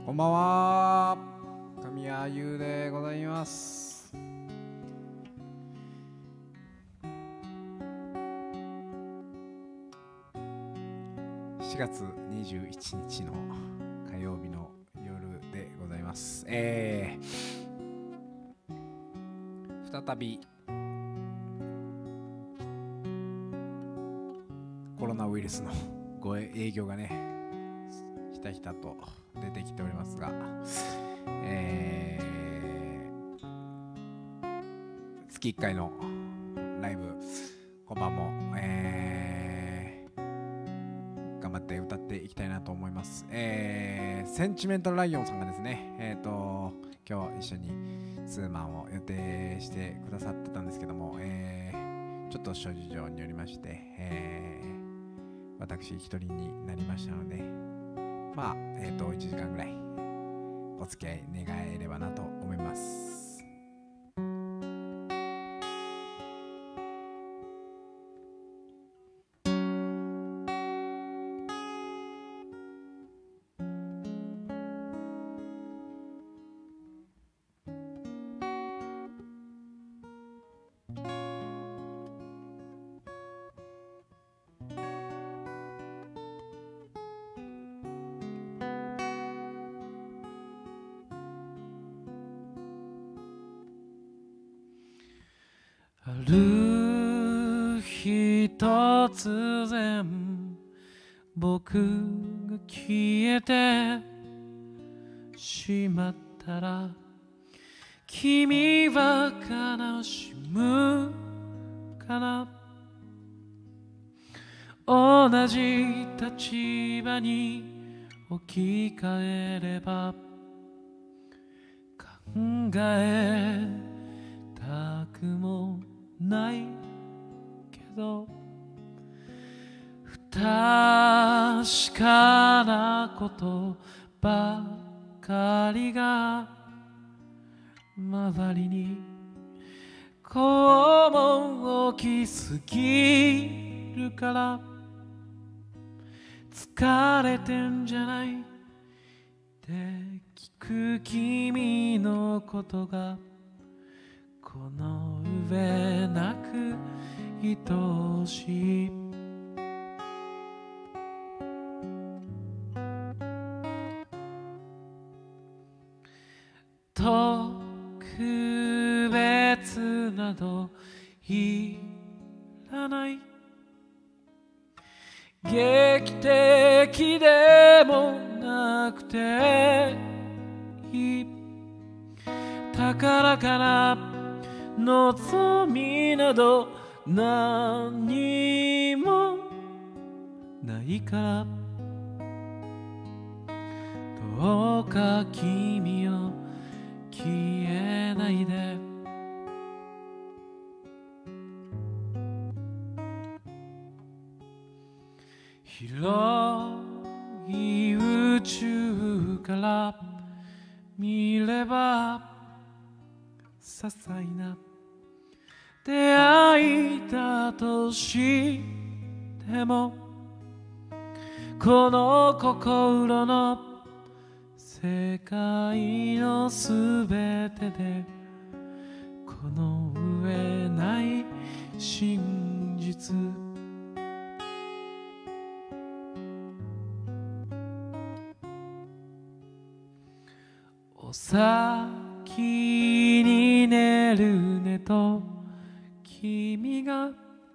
こんばんは、神谷優でございます。7月21日の火曜日の夜でございます。再びコロナウイルスのご営業がね、ひたひたと出てきておりますが、月1回のライブ今晩も、頑張って歌っていきたいなと思います。センチメンタルライオンさんがですね、今日一緒にツーマンを予定してくださってたんですけども、ちょっと諸事情によりまして、私一人になりましたので、まあ、1時間ぐらいお付き合い願えればなと思います。ある日突然僕が消えてしまったら、君は悲しむかな。同じ立場に置き換えれば考えたくもないけど、不確かなことばかりが周りにこうも大きすぎるから、疲れてんじゃないって聞く君のことがこの上なく愛しい。特別などいらない、劇的でもなくていい、高らかな望みなど何もないから、どうか君よ消えないで。広い宇宙から見れば些細な出会いだとしても、この心の世界のすべてでこの上ない真実、お先に寝るねと君が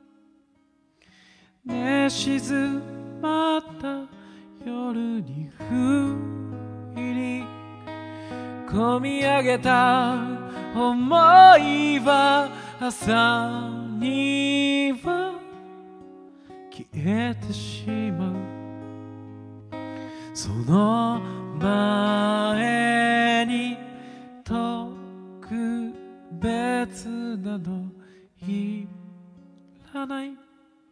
寝静まった夜に不意に込み上げた思いは朝には消えてしまう。その前に特別などいらない、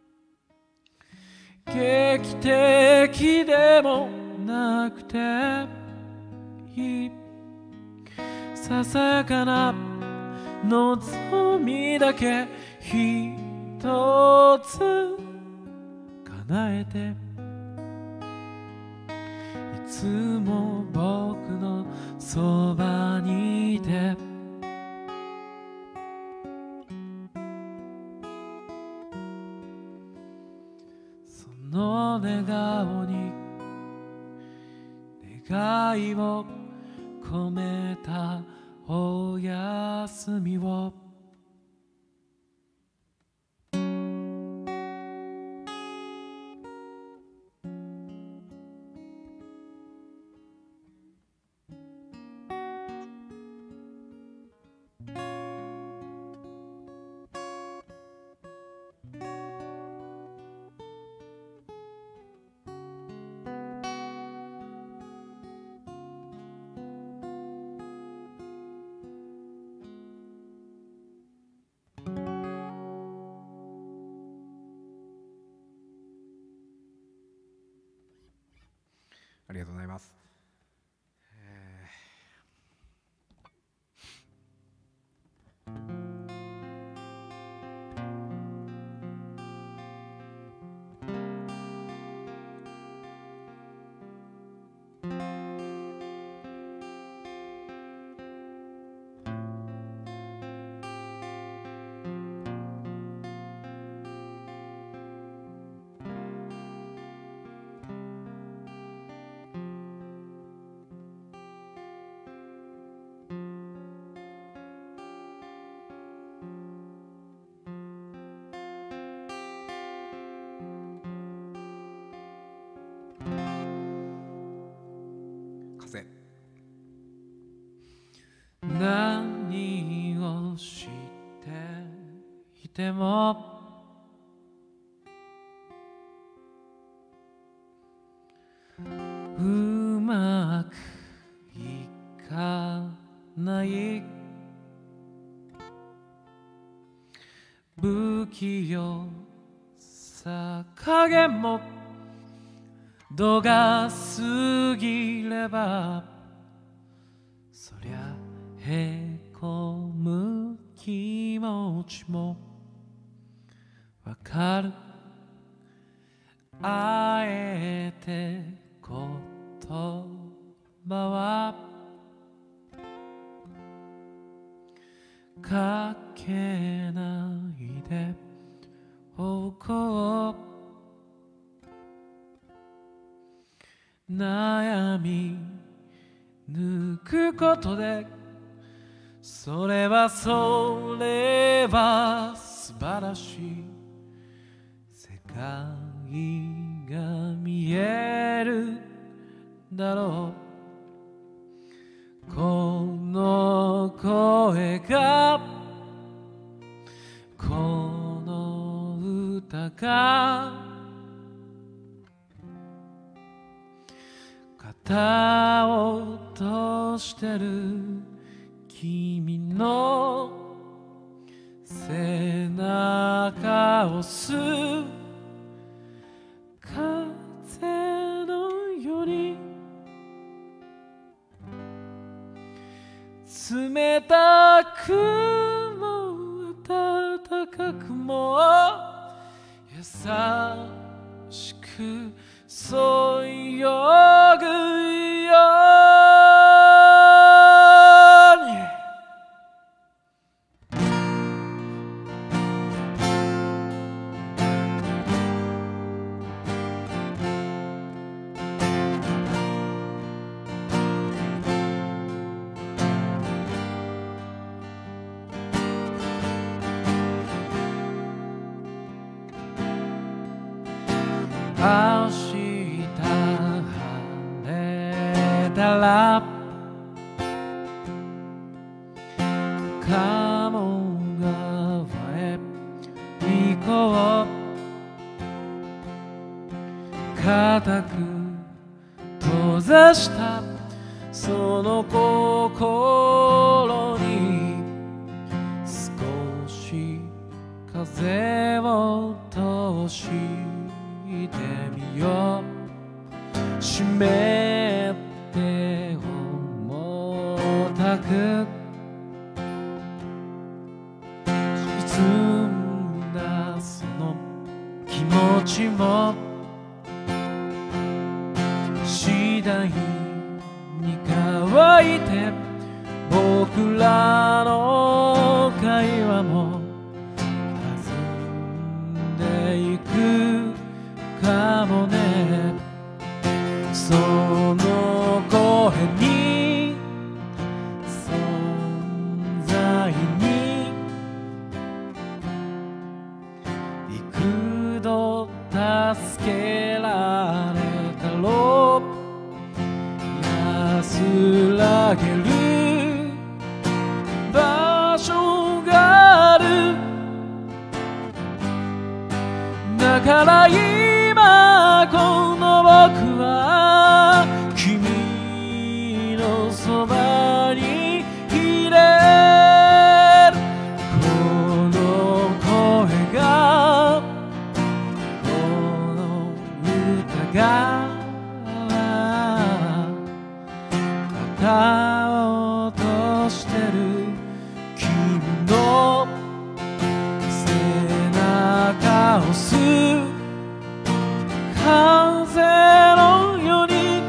劇的でもなくていい、ささやかな望みだけ一つ叶えて、いつも僕のそばにいてその笑顔に願いを込めたおやすみをありがとうございます。風。 何をしていてもうまくいかない不器用さ加減も度が過ぎればそりゃへこむ気持ちもわかるあえて言葉はかけないでおこう悩み抜くことでそれは素晴らしい世界が見えるだろうこの声がこの歌が肩を落としてる君の背中を押す風のように冷たくも暖かくも優しくそよぐように明日晴れたら鴨川へ行こう固く閉ざしたその心に少し風を通してみよう湿って重たく包んだその気持ちも次第にはも弾んでいくかもね。その声に存在に幾度助けられたろう。安らげる場所がある。だから今この僕は君のそばにいれる。この声がこの歌が歌おうとしてる君の背中を押す風のように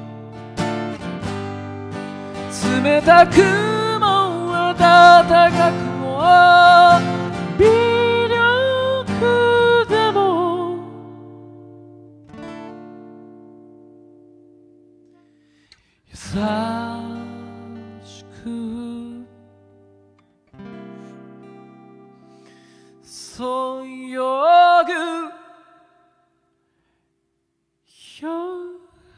冷たくも暖かくも微力でも優しくそよぐよう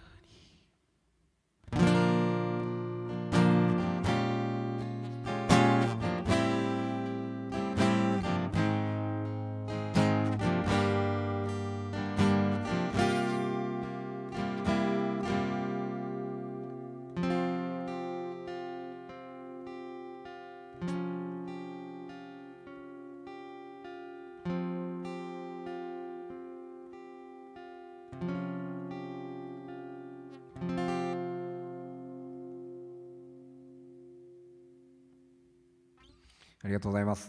ありがとうございます。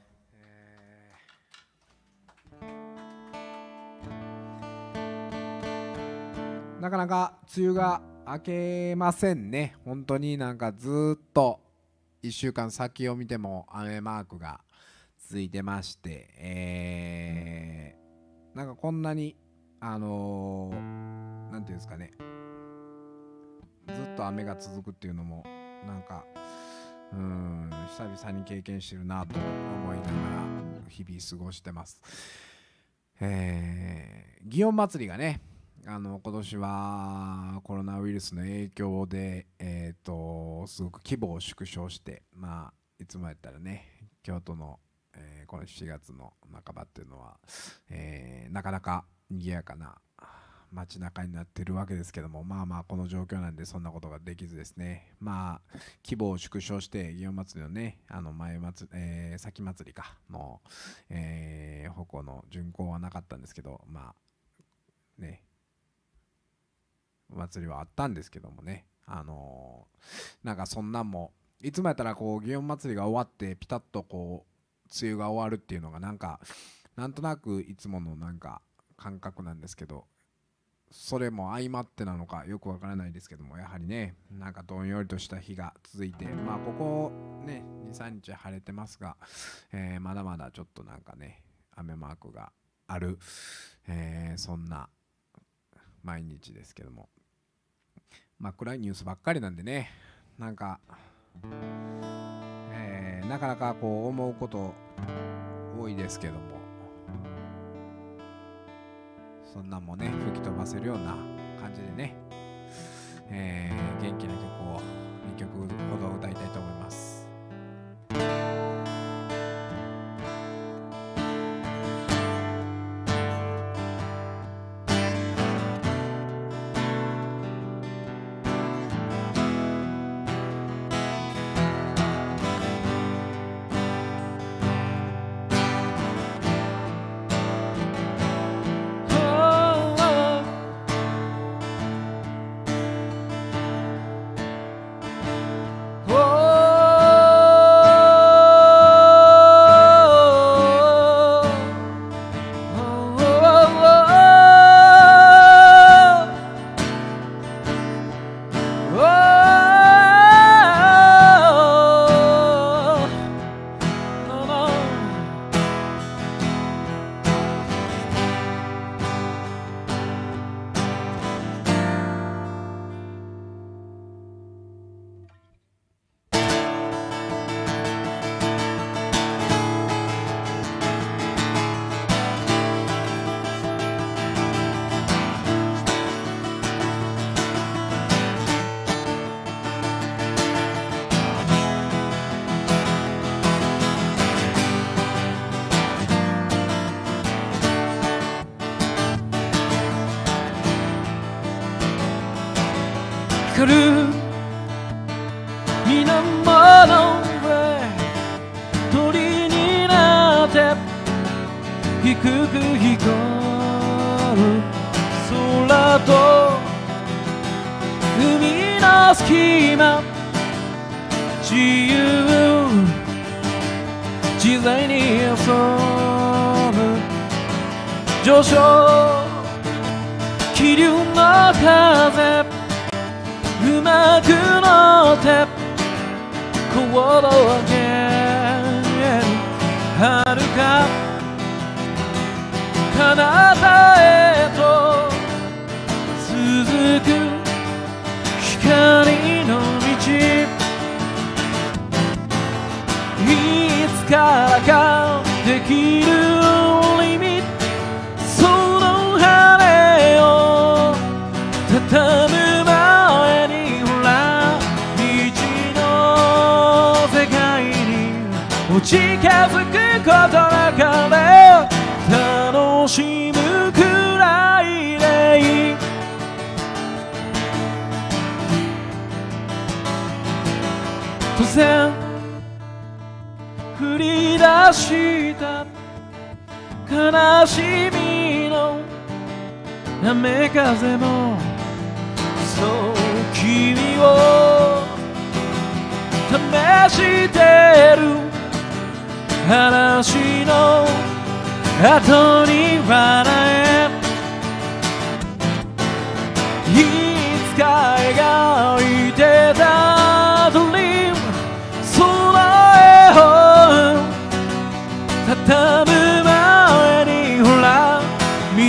なかなか梅雨が明けませんね。本当になんかずっと1週間先を見ても雨マークが続いてまして、なんかこんなになんていうんですかね、ずっと雨が続くっていうのもなんか久々に経験してるなと思いながら日々過ごしてます。祇園祭がね、今年はコロナウイルスの影響で、すごく規模を縮小して、まあいつもやったらね京都の、この7月の半ばっていうのは、なかなか賑やかな街中になってるわけですけども、まあまあこの状況なんでそんなことができずですね、まあ規模を縮小して祇園祭のね先祭りかの、鉾の巡行はなかったんですけど、まあねお祭りはあったんですけどもね、なんかそんなんもいつもやったらこう祇園祭りが終わってピタッとこう梅雨が終わるっていうのがなんとなくいつものなんか感覚なんですけど、それも相まってなのかよくわからないですけども、やはりねなんかどんよりとした日が続いて、まあここね 2,3 日晴れてますが、まだまだちょっとなんかね雨マークがある、そんな毎日ですけども、まあ暗いニュースばっかりなんでね、なんか、なかなかこう思うこと多いですけども、そんなんもね吹き飛ばせるような感じでね、元気な曲を2曲ほど歌いたいと思います。 かる水面の上鳥になって低く飛行る空と海の隙間自由自在に遊ぶ上昇気流の風うまく乗って行動を上げる遥か彼方へと続く光の道いつからかできるリミットその羽を畳む前にほら未知の世界に近づくことなかれ楽しむくらいでいい突然降り出した悲しみの雨風もそう君を試してる話の後に笑えいつか描いてたドリームその絵を畳む前にほら道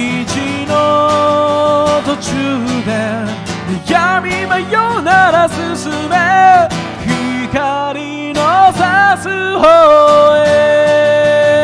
の途中で闇迷うなら進め光の差す方へ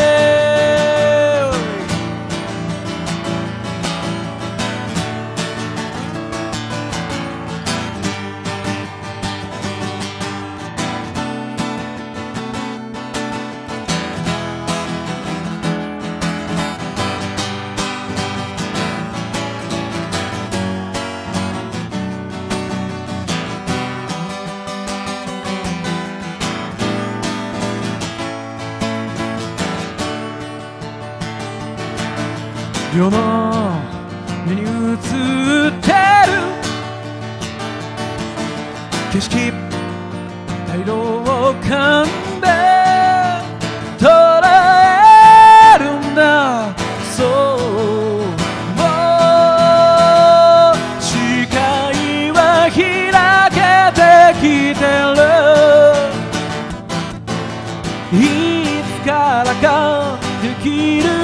世の目に映ってる景色大量を噛んで捉えるんだそう視界は開けてきてるいつからかできる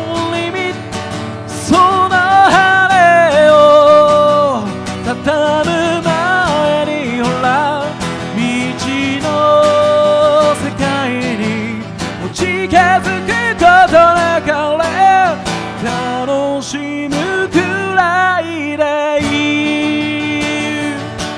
その羽を畳む前にほら未知の世界に近づくことなかれ楽しむくらいでいい、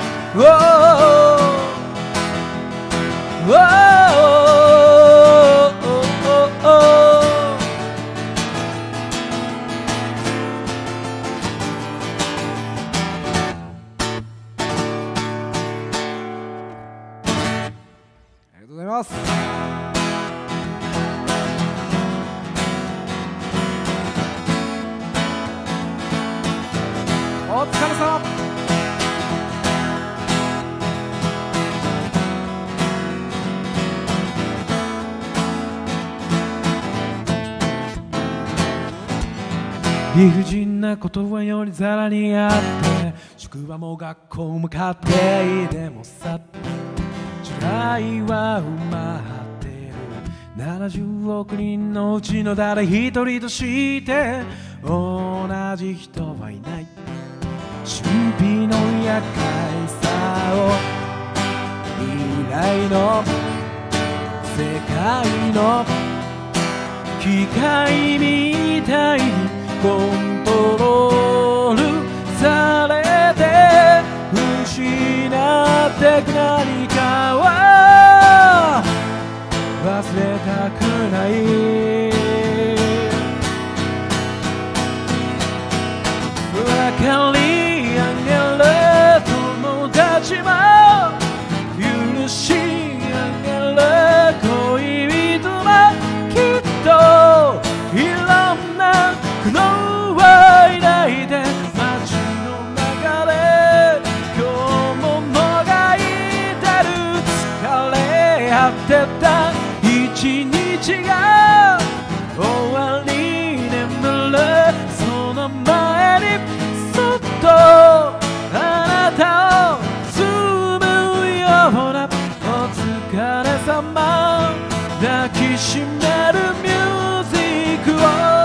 お疲れ様。 理不尽な言葉よりざらにあって職場も学校も家庭でもさ時代は埋まってる70億人のうちの誰一人として同じ人はいない神秘の厄介さを未来の世界の機械みたいにコントロールされて失ってく何かは忘れたくない明かりあげる友達が終わり眠るその前にそっとあなたを包むようなお疲れ様抱きしめるミュージックを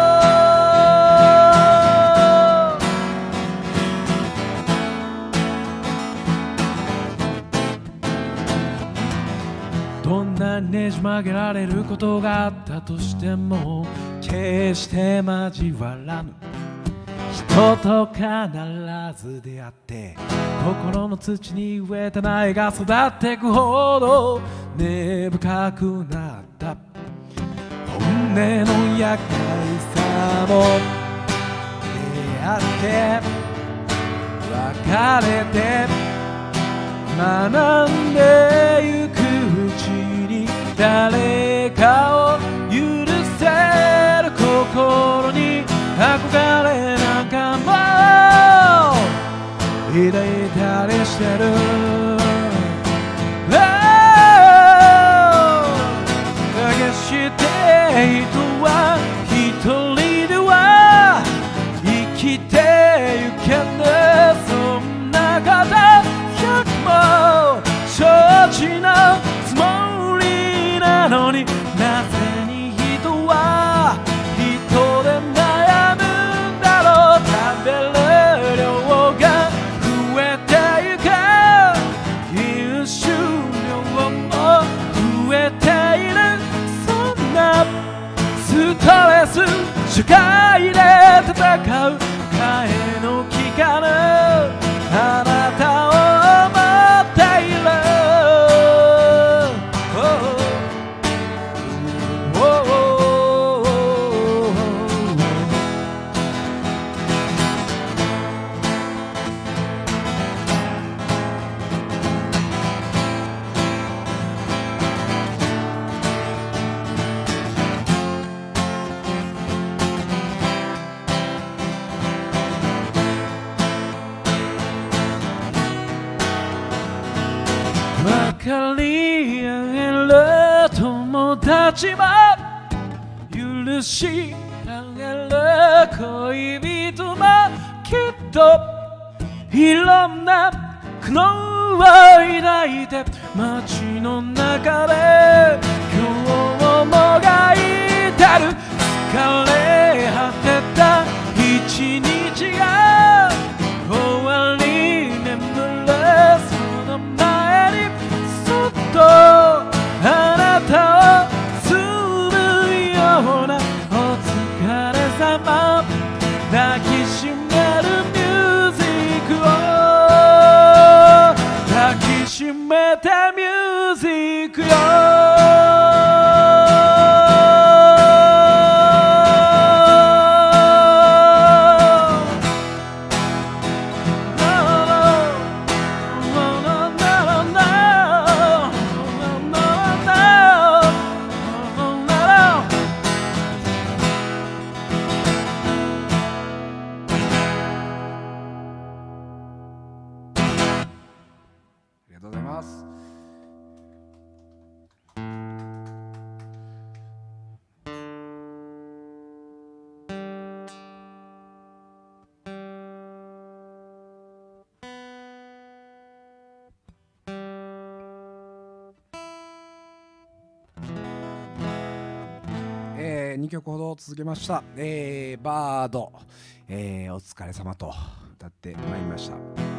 どんなにねじ曲げられることがあったとしても決して交わらぬ人と必ず出会って心の土に植えた苗が育ってくほど根深くなった本音の厄介さも出会って別れて学んでゆくうちに誰かを許せる心に憧れなんかも抱いたりしてる決して人は一人では生きてゆけぬそんな方100も承知のつもりなのになぜに人は人で悩むんだろう食べる量が増えてゆく飲酒量も増えているそんなストレス社会で戦う替えの利かぬあなたを思っている分かり合える友達も許し合える恋人もきっといろんな苦悩を抱いて街の中で今日もがいてる疲れ果てた一日が終わり眠るその前にそっとあなたを包むようなお疲れ様抱きしめるミュージックを抱きしめたミュージックよありがとうございます。2曲ほど続けました。バード、お疲れ様と歌ってまいりました。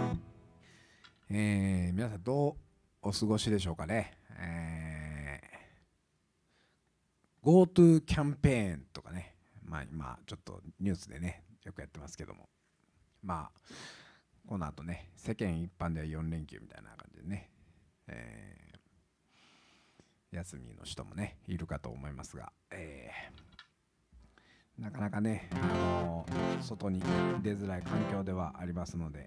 皆さんどうお過ごしでしょうかね。GoTo キャンペーンとかね、今ちょっとニュースでねよくやってますけども、この後ね世間一般では4連休みたいな感じでね、休みの人もねいるかと思いますが、なかなかね、外に出づらい環境ではありますので、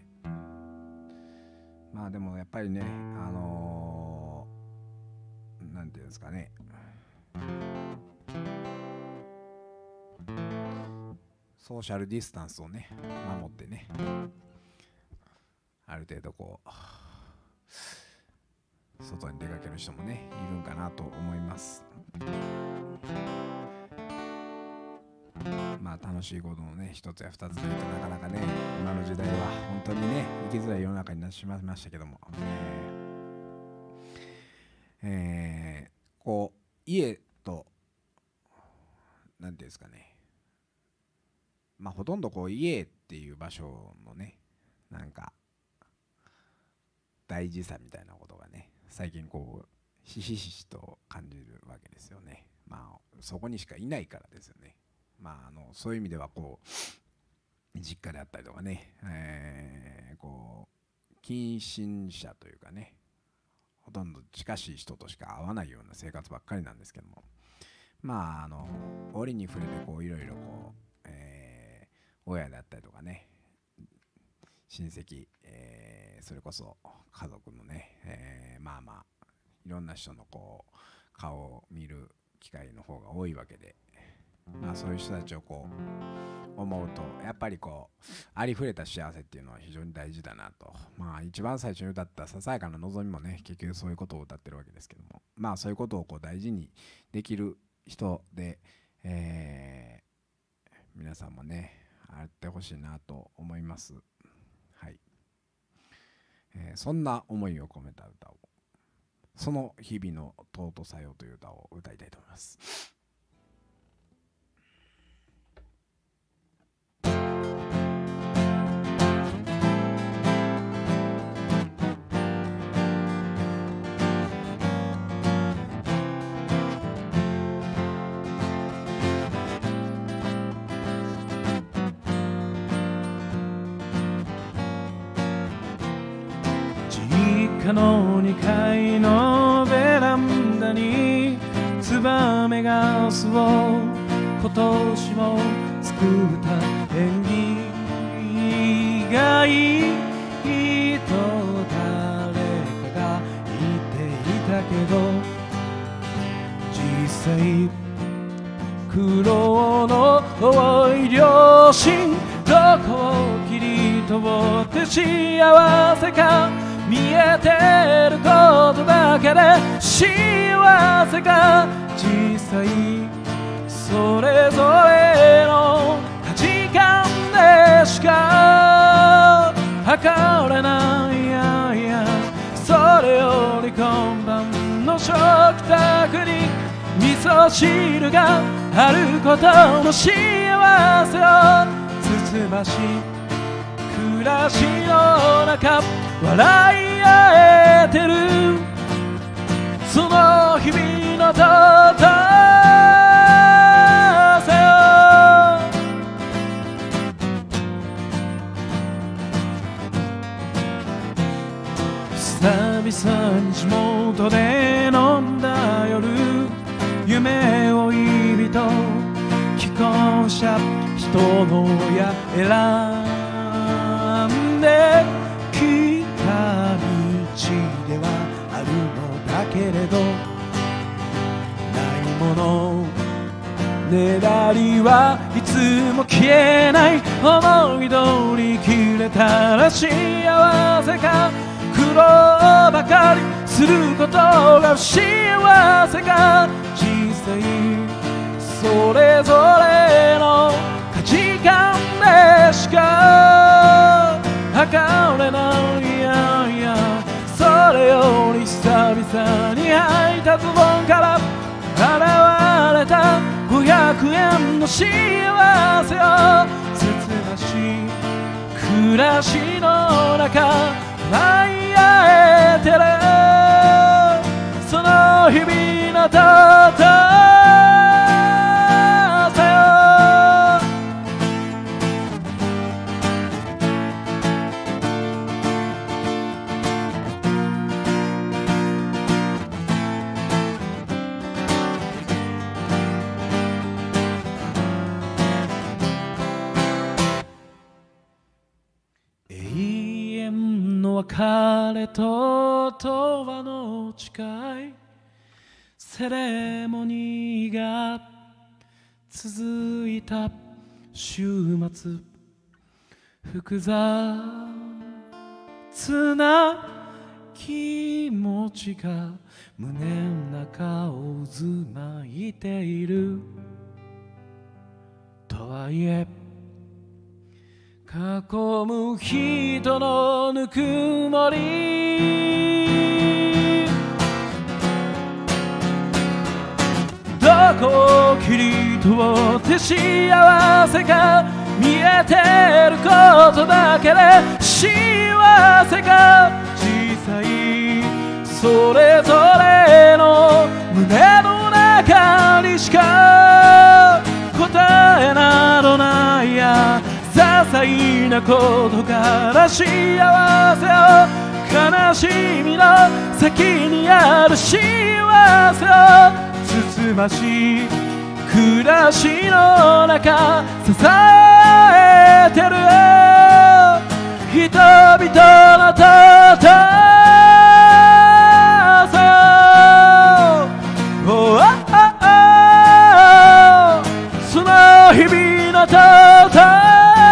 でもやっぱりね、なんていうんですかね、ソーシャルディスタンスをね守ってね、ある程度こう外に出かける人もねいるんかなと思います。 まあ楽しいことのね一つや二つというとなかなかね今の時代は本当にね生きづらい世の中になってしまいましたけども、こう家となんていうんですかね、まあほとんどこう家っていう場所のねなんか大事さみたいなことがね最近こうひしひしと感じるわけですよね。まあそこにしかいないからですよね。まあそういう意味ではこう実家であったりとかね、こう近親者というかねほとんど近しい人としか会わないような生活ばっかりなんですけども、まあ折に触れてこういろいろこう、親であったりとかね親戚、それこそ家族のね、まあまあいろんな人のこう顔を見る機会の方が多いわけで、まあそういう人たちをこう思うとやっぱりこうありふれた幸せっていうのは非常に大事だなと。まあ一番最初に歌ったささやかな望みもね結局そういうことを歌ってるわけですけども、まあそういうことをこう大事にできる人で、皆さんもねあってほしいなと思います。はい、そんな思いを込めた歌をその日々の尊さよという歌を歌いたいと思います。 実家の2階のベランダにツバメが巣を今年も作った縁起がいいと誰かが言っていたけど実際苦労の多い両親どこを切り取って幸せか見えてることだけで幸せか実際それぞれの価値観でしか測れないやいやそれより今晩の食卓に味噌汁があることの幸せをつつまし暮らしの中笑い合えてるその日々の尊さよ久々に地元で飲んだ夜夢追い人既婚者人の親選んで来た道ではあるのだけれどないものねだりはいつも消えない思い通り切れたら幸せか苦労ばかりすることが幸せか実際それぞれの価値観でしか測れないやいやそれより久々に履いたズボンから現れた500円の幸せをつつましい暮らしの中笑い合えてるその日々の尊さよ永遠の別れと永遠の誓いセレモニーが続いた週末複雑な気持ちが胸の中を渦巻いていると界へ囲む人のぬくもり、どこを切り取って幸せが見えてることだけで幸せが小さい、それぞれの胸の中にしか答えなどないや、些細なことから幸せを、悲しみの先にある幸せをつつましい暮らしの中支えてる人々のたたその日々のたた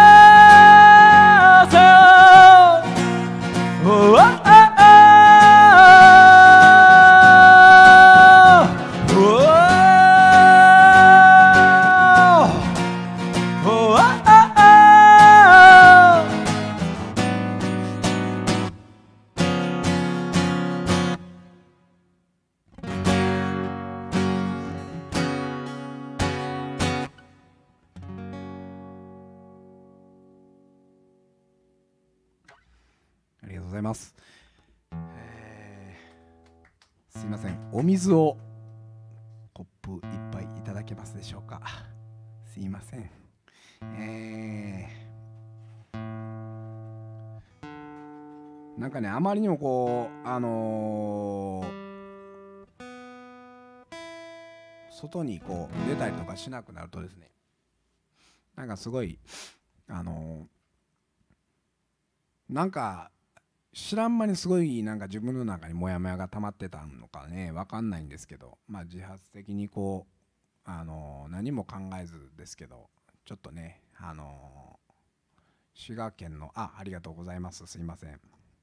ありがとうございます。すいません、お水をコップ一杯いただけますでしょうか。すいません。なんかね、あまりにもこう外にこう出たりとかしなくなるとですね、なんかすごいなんか知らん間にすごいなんか自分の中にモヤモヤが溜まってたのかね、分かんないんですけど、まあ自発的にこう何も考えずですけど、ちょっとね滋賀県のありがとうございます。すいません。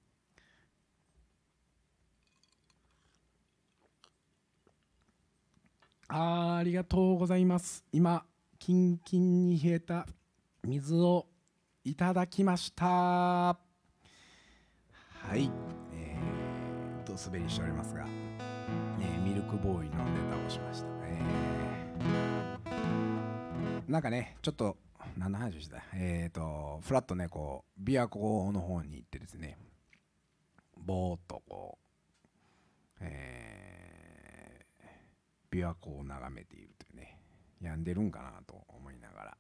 ありがとうございます。今キンキンに冷えた水をいただきました。はい、滑りしておりますが、ミルクボーイのネタをしました。なんかね、ちょっと何の話したフラッとね、こう琵琶湖の方に行ってですね、ぼーっとこう、琵琶湖を眺めているというね、病んでるんかなと思いながら、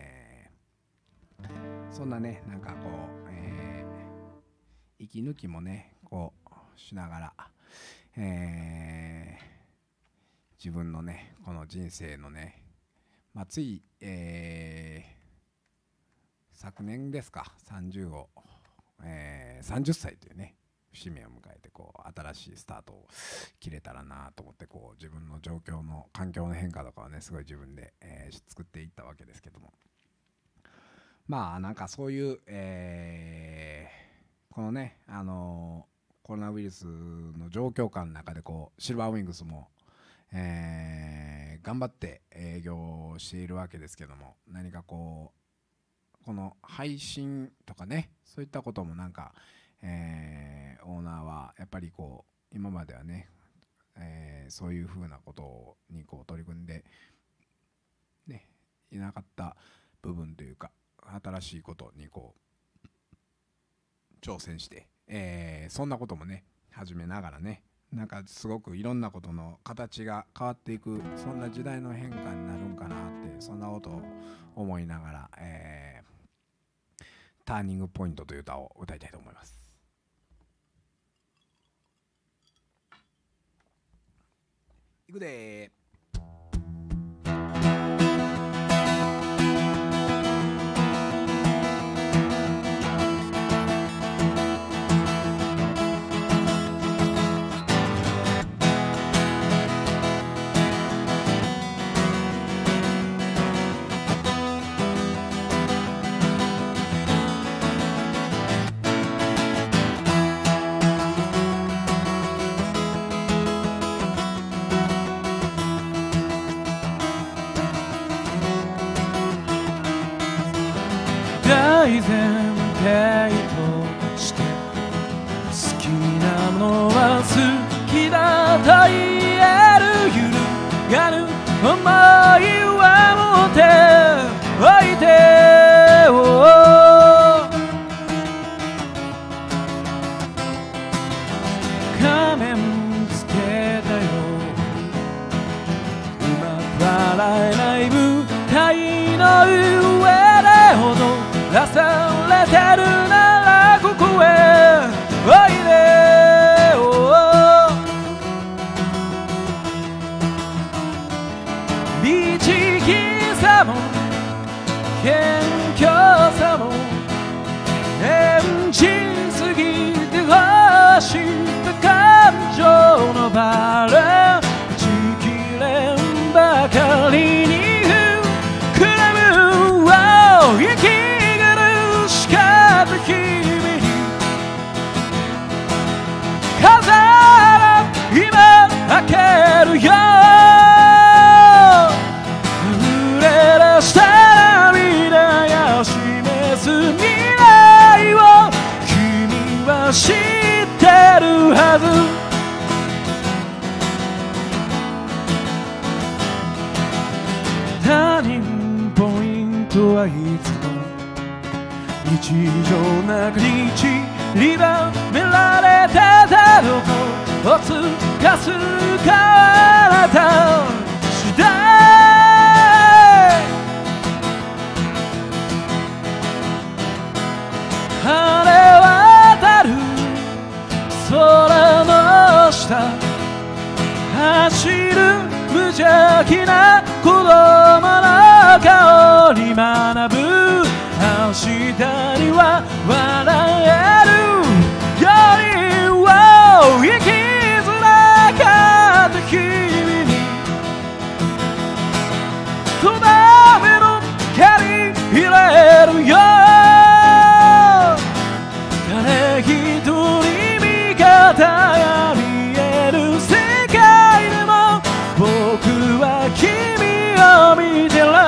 そんなね、なんかこう、息抜きもねこうしながら、自分のねこの人生のね、つい、昨年ですか、30を、30歳というね節目を迎えて、こう新しいスタートを切れたらなと思って、こう自分の状況の環境の変化とかをねすごい自分で、作っていったわけですけども、まあなんかそういう、このねコロナウイルスの状況下の中でこうシルバーウィングスも、頑張って営業しているわけですけども、何かこうこの配信とかね、そういったこともなんか、オーナーはやっぱりこう今まではね、そういうふうなことにこう取り組んで、ね、いなかった部分というか、新しいことにこう挑戦して、そんなこともね始めながらね、なんかすごくいろんなことの形が変わっていく、そんな時代の変化になるんかなって、そんなことを思いながら、ターニングポイントという歌を歌いたいと思います。いくでー。 大前提として好きなものは好きだと言える揺るがぬ想いは持っておいて仮面つけたようまく笑えない舞台の上で踊らされてるならここへおいで律儀さも謙虚さも演じすぎてほしい感情のバラ打ち切れんばかりにクラブを息苦しかった日々に飾ら今開けるよ溢れ出した涙や示す未来を君は知ってるはずターニングポイントはいつも日常なくに散りばめられてたどこをつかすかあなた次第晴れ渡る空の下走る無邪気な子供の顔に学ぶ明日には笑えるよりを生きづらかった日々にとどめの光入れるよ誰一人味方や見える世界でも僕は君を見てる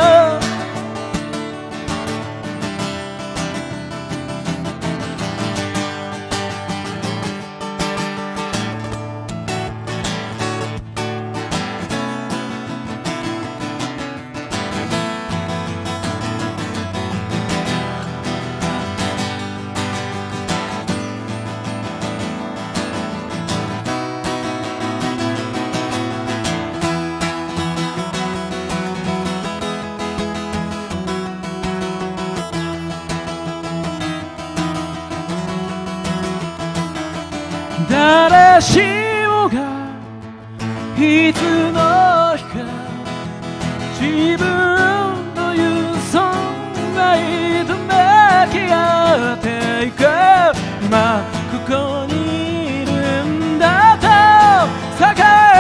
誰しもがいつの日か自分の言う存在と向き合っていく今ここにいるんだと栄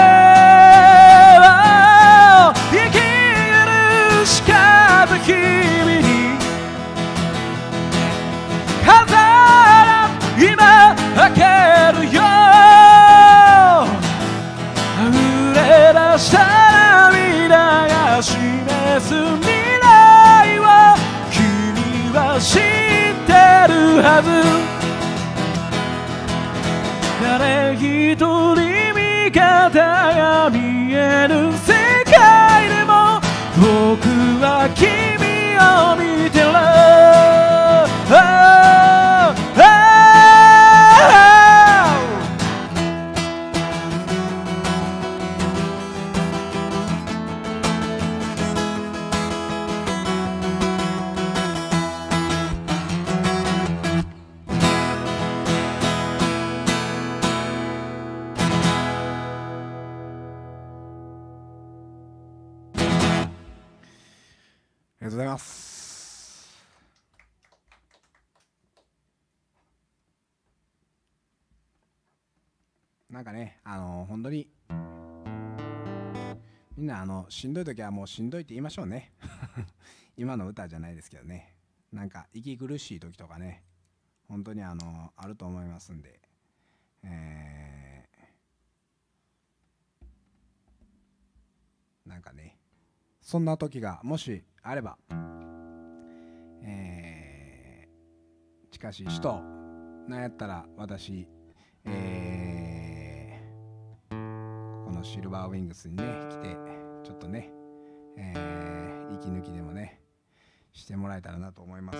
を生きるしかった日々に飾ら今開けるよ溢れ出した涙が示す未来を君は知ってるはず誰一人味方が見える世界でも僕は君を見てるありがとうございます。なんかね、本当にみんなしんどい時はもうしんどいって言いましょうね。今の歌じゃないですけどね。なんか息苦しい時とかね、本当にあると思いますんで、なんかね、そんな時がもしあれば、 近しい人、なんやったら私、このシルバーウィングスにね来てちょっとね、息抜きでもねしてもらえたらなと思います。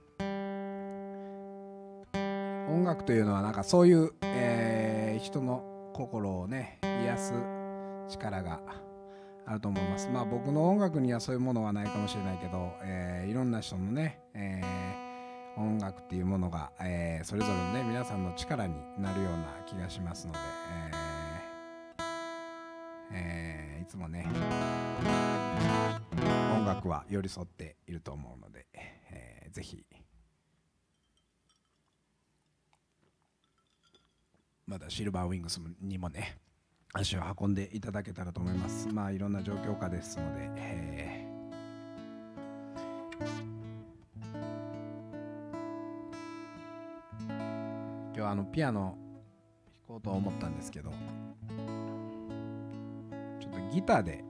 音楽というのはなんかそういう、人の心をね癒す力があると思います。まあ僕の音楽にはそういうものはないかもしれないけど、いろんな人のね、音楽っていうものが、それぞれのね皆さんの力になるような気がしますので、いつもね音楽は寄り添っていると思うので、ぜひまだシルバーウィングスにもね足を運んでいただけたらと思います。まあいろんな状況下ですので、今日はピアノ弾こうと思ったんですけど、ちょっとギターで、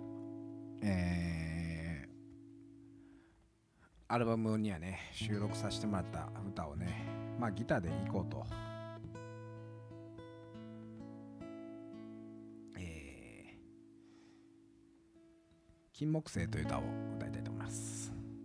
アルバムにはね収録させてもらった歌をね、まあギターで弾こうと、金木犀という歌を歌いたいと思います。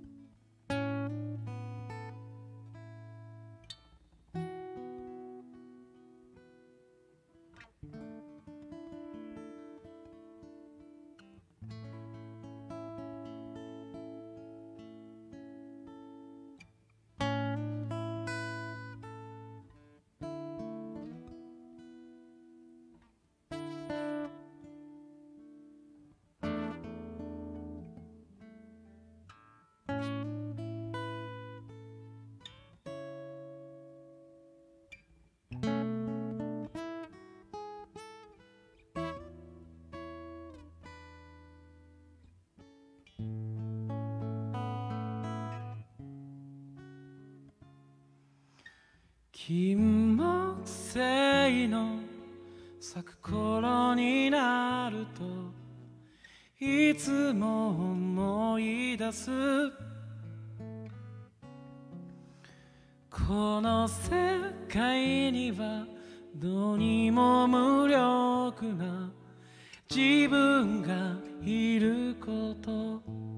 金木犀の咲く頃になるといつも思い出す、この世界にはどうにも無力な自分がいること、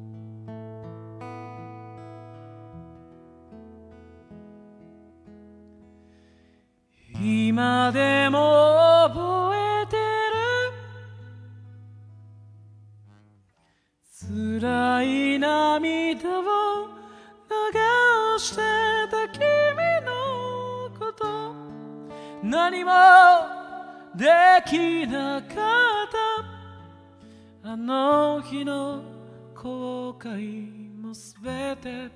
今でも覚えてる、辛い涙を流してた君のこと、何もできなかったあの日の後悔もすべて、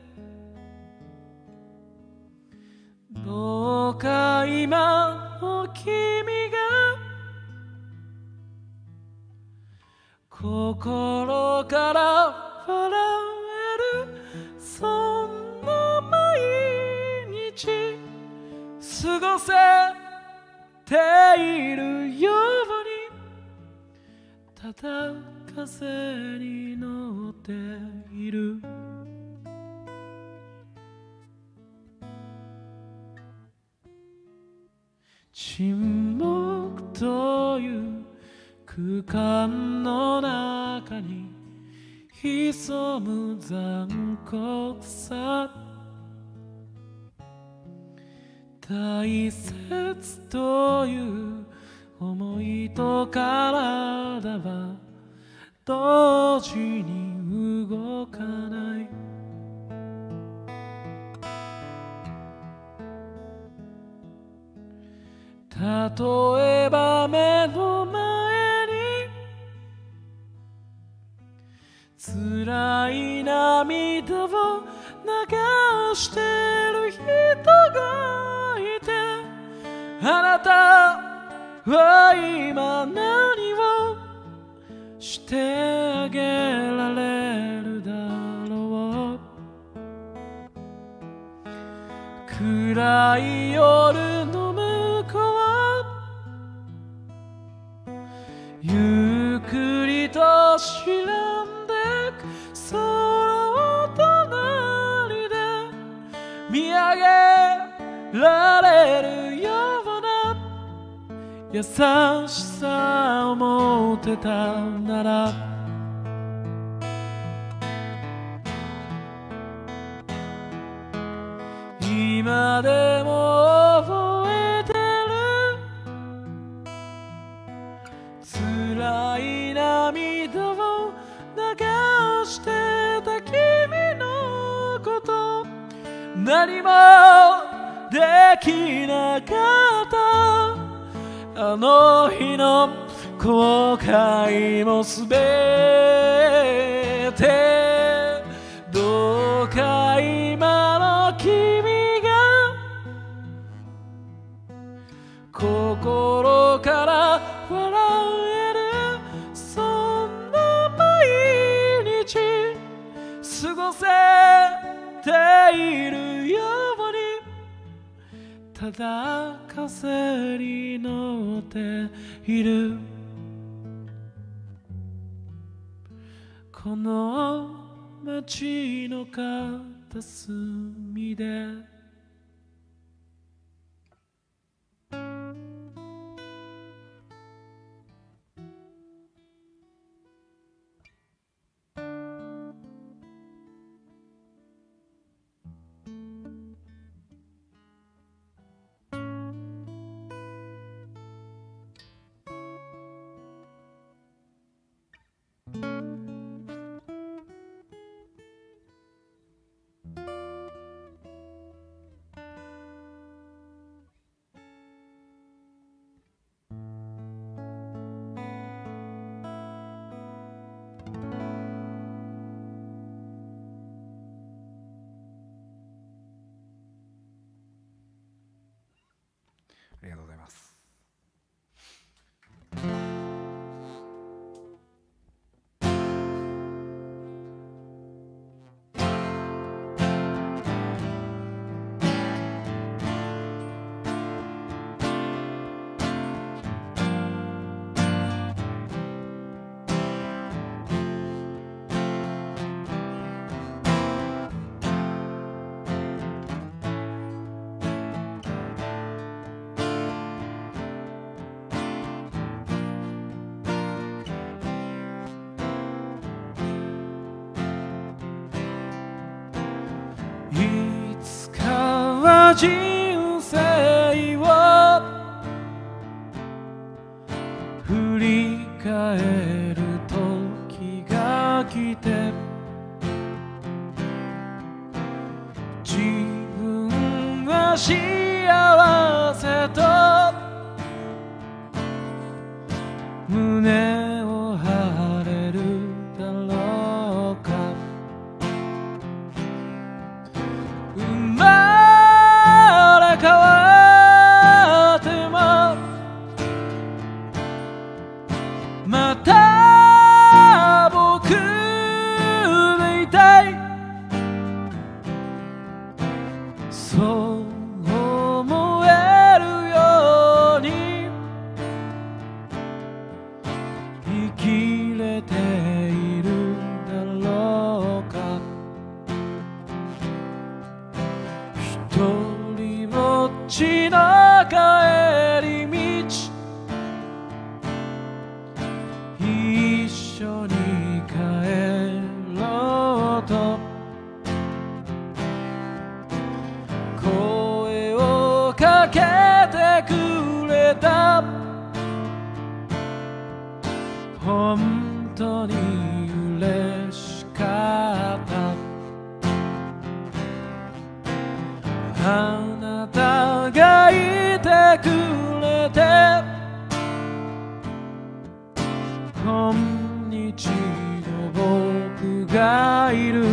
どうか今の君が心から笑える、そんな毎日過ごせているように、ただ風に乗っている。沈黙という空間の中に潜む残酷さ、大切という思いと体は同時に動かない、例えば目の前に辛い涙を流してる人がいて、あなたは今何をしてあげられるだろう、暗い夜の向こう、ゆっくりと白んでく空を隣で見上げられるような優しさを持ってたなら今でも覚えてる辛い涙を流してた君のこと何もできなかったあの日の後悔もすべてどうか今の君が心から笑えるそんな毎日過ごせているようにただ風に乗っているこの街の片隅でありがとうございます。 いつかは人生を振り返る時が来て自分は幸せと胸を張れるだろうか生まれ変わってもまた僕でいたいそう思えるように生きれているだろうか一人ぼっちの帰り道一緒に帰ろうと声をかけてくれた本当に嬉しかったあなたがいてくれて今日の僕がいる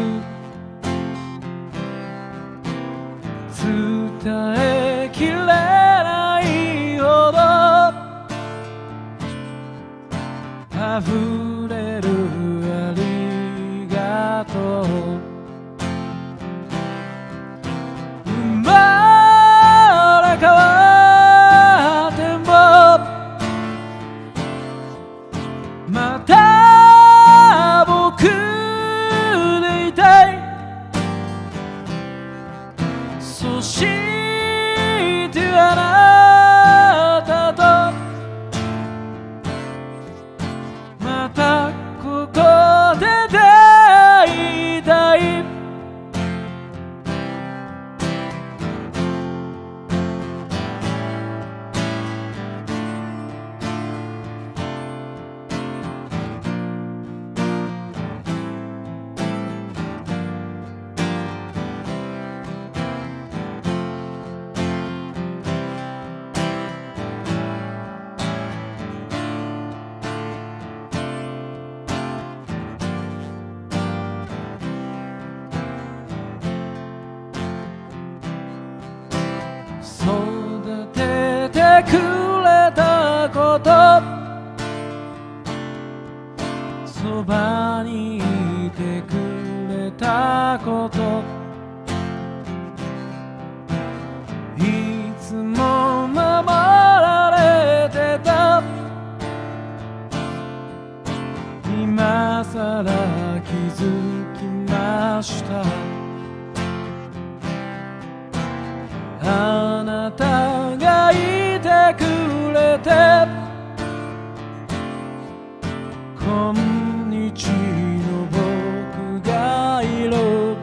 伝えきれないほどくれたこと、そばにいてくれたこと、いつも守られてた。今さら気づきました。あなたがいてくれて、今日の僕がいる。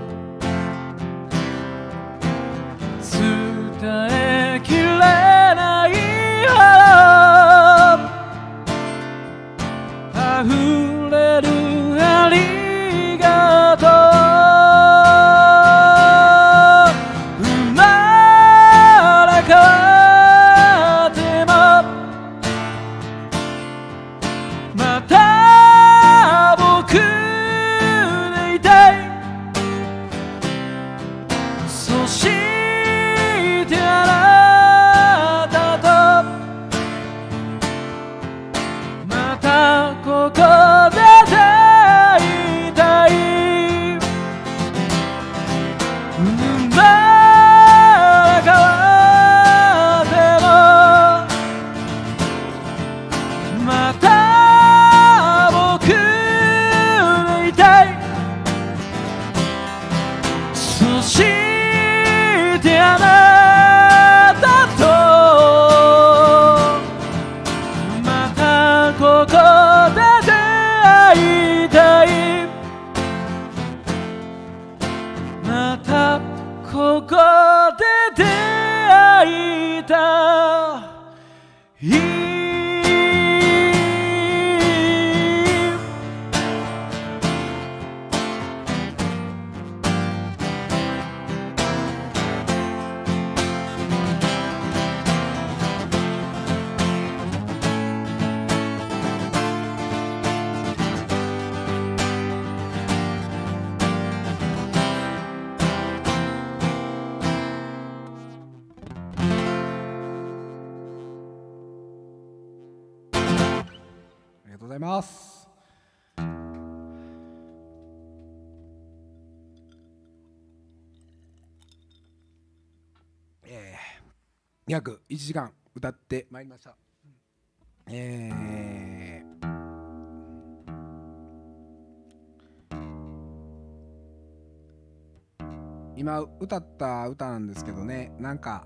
伝えきれないあふれるありがとう。生まれ変わってもまた僕でいたい。そしてあなたとまたここで出会いたい。生まれ変わってもまた僕でいたい。そしてあなたとまたここで出会いたい。またここで出会いたい。 ありがとうございます。約1時間歌ってまいりました。今歌った歌なんですけどね、なんか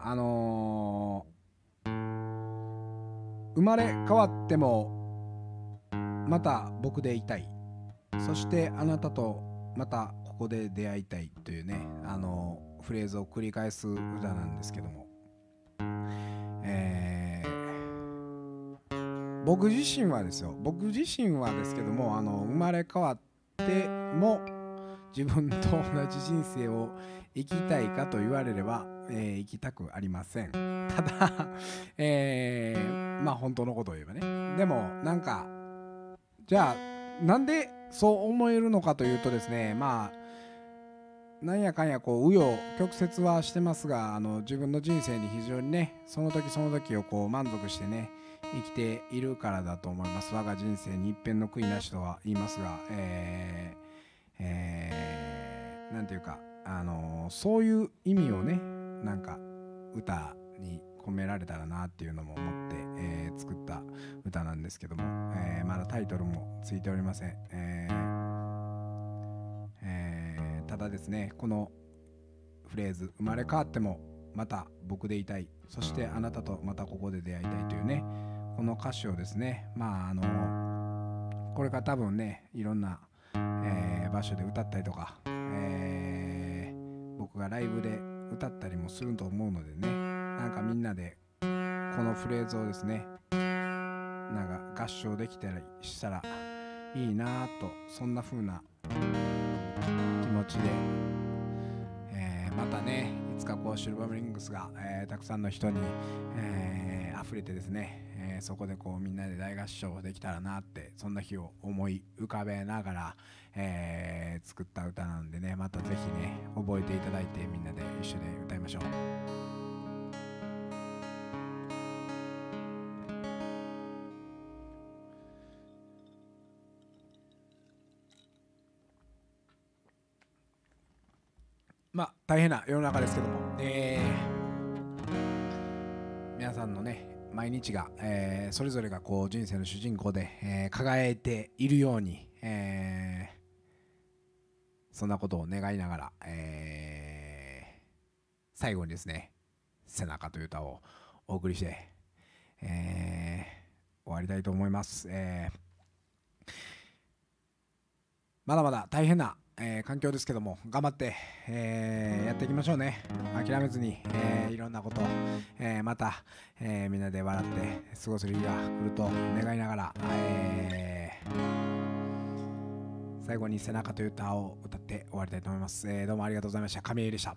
生まれ変わってもまた僕でいたい、そしてあなたとまたここで出会いたいというね、フレーズを繰り返す歌なんですけども、僕自身はですけども、生まれ変わっても自分と同じ人生を生きたいかと言われれば、生きたくありません。ただ、まあ本当のことを言えばね。でもなんか、じゃあなんでそう思えるのかというとですね、まあなんやかんやこう紆余曲折はしてますが、自分の人生に非常にね、その時その時をこう満足してね生きているからだと思います。我が人生に一片の悔いなしとは言いますが、なんていうか、そういう意味をね、なんか歌に込められたらなっていうのも思って、作った歌なんですけども、まだタイトルもついておりません。ただですね、このフレーズ、生まれ変わってもまた僕でいたい、そしてあなたとまたここで出会いたいというね、この歌詞をですね、まあこれから多分ね、いろんな、場所で歌ったりとか、僕がライブで歌ったりもすると思うのでね、なんかみんなでこのフレーズをですね、なんか合唱できたりしたらいいなと、そんな風な気持ちで、またね、いつかこうシルバーウィングスが、たくさんの人に、溢れてですね、そこでこうみんなで大合唱できたらなって、そんな日を思い浮かべながら、作った歌なんでね、またぜひね覚えていただいて、みんなで一緒で歌いましょう。 まあ大変な世の中ですけども、皆さんのね毎日が、それぞれがこう人生の主人公で、輝いているように、そんなことを願いながら、最後にですね背中という歌をお送りして、終わりたいと思います。まだまだ大変な、環境ですけども頑張って、やっていきましょうね。諦めずに、いろんなことを、また、みんなで笑って過ごせる日が来ると願いながら、最後に背中という歌を歌って終わりたいと思います。どうもありがとうございました。神江でした。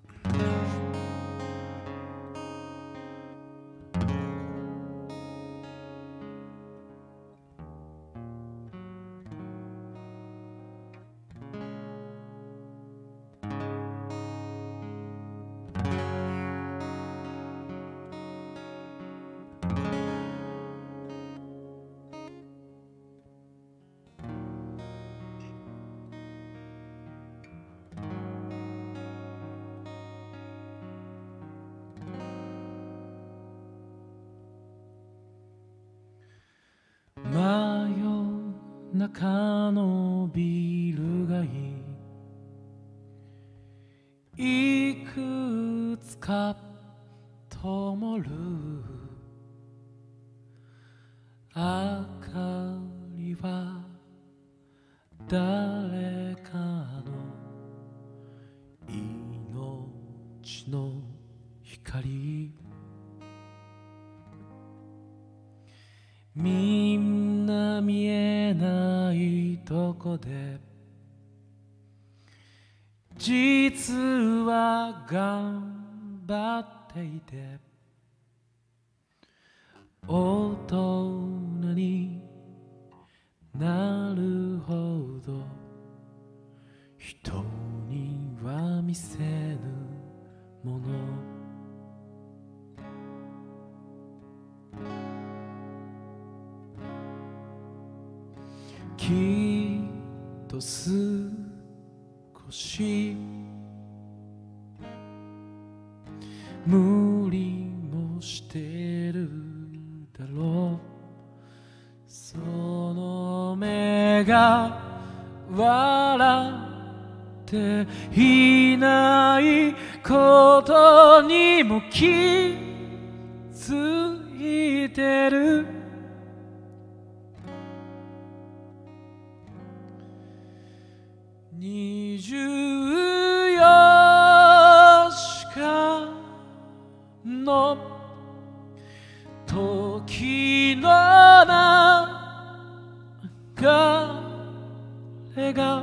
真夜中のビル街いくつか灯る明かりは誰かの命の光みんな見えないとこで実は頑張っていて大人になるほど人には見せぬものきっと少し無理もしてるだろうその目が笑っていないことにも気づいてる24時間の時の流れが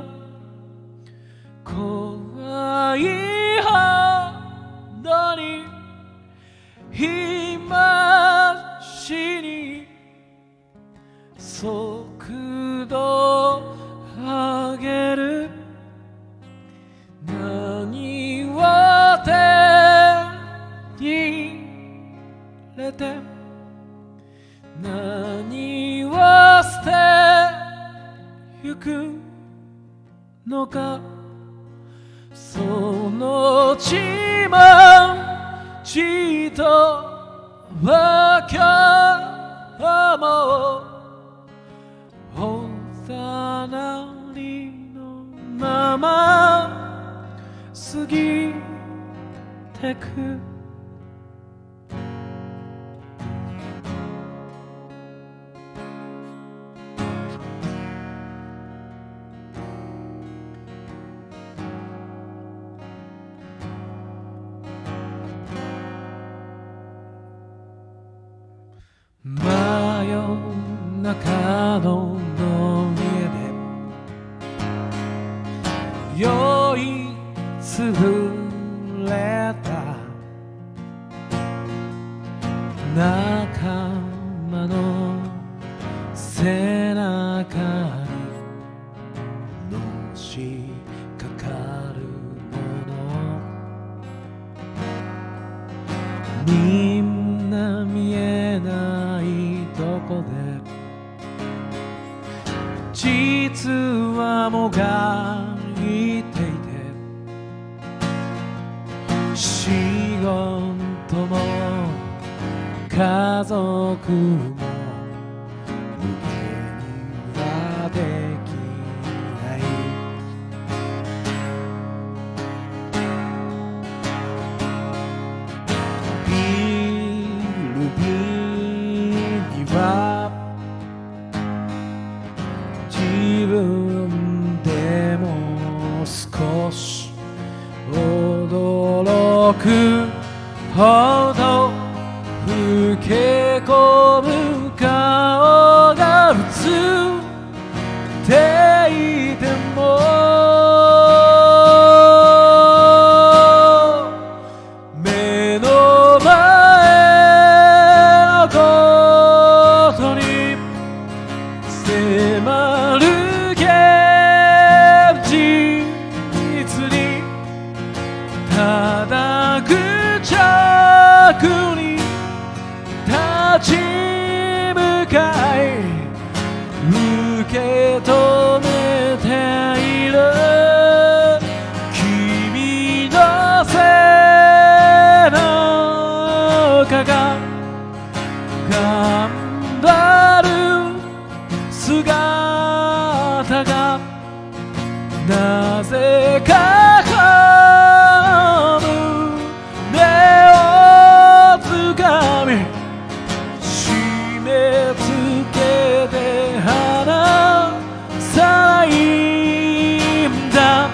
怖いほどに今しに速度上げる何を手に入れて何を捨てゆくのかそのちまちとは今日もおなりのまま過ぎてく真夜中の飲み屋で酔いつぶれた仲間の背中にのしかかるものみんな見えないとこで実はもがいていて事も家族も無限にはできないビルビには自分でも少し驚くほど老け込む顔が映っていても目の前のことに迫る現実にただ愚直に立ち向かい受け止めている君の背中が頑張る姿がなぜか胸をつかみ締め付けて離さないんだ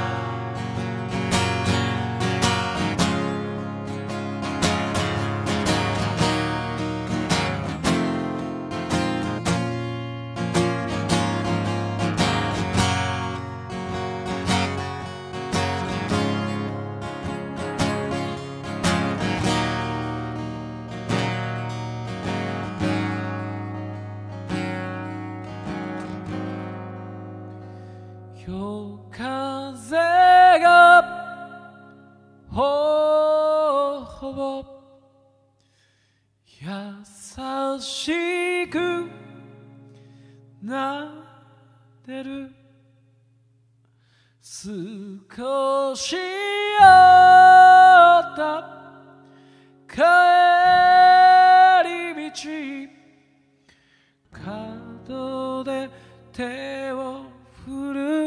夜風がほぼ優しくなってる少し酔った帰り道角で手を振る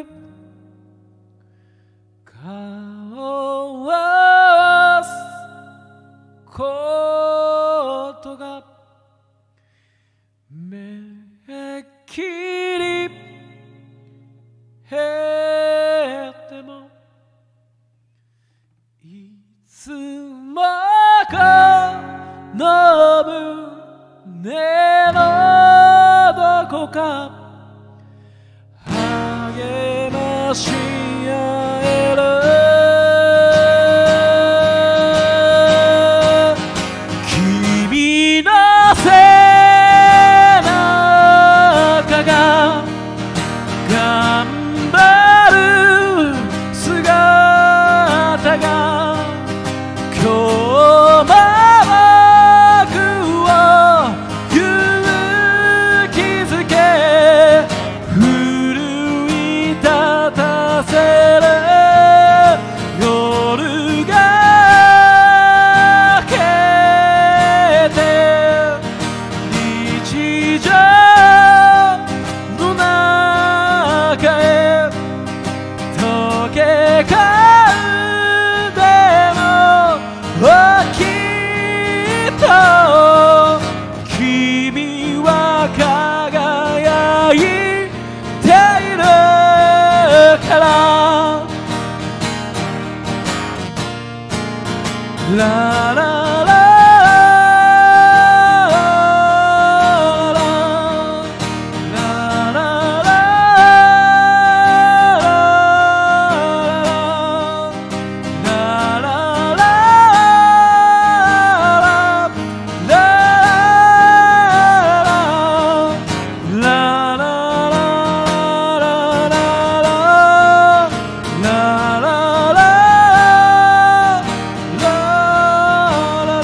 顔を合わすことがめっきり減ってもいつもこの胸のどこか励まし合える君の背中が頑張る姿が今日も僕を勇気づけ奮い立たせる夜が明けて日常の中へ溶け込んでもきっと君は輝いているからララララ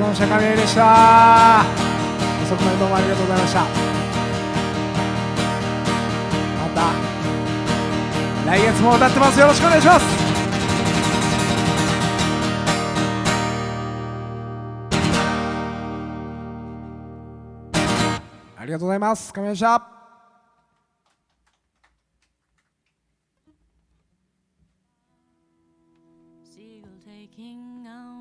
ました。神江でした。遅くまでどうもありがとうございました。また来月も歌ってます。よろしくお願いします。ありがとうございます。神江でした。 Seagull taking on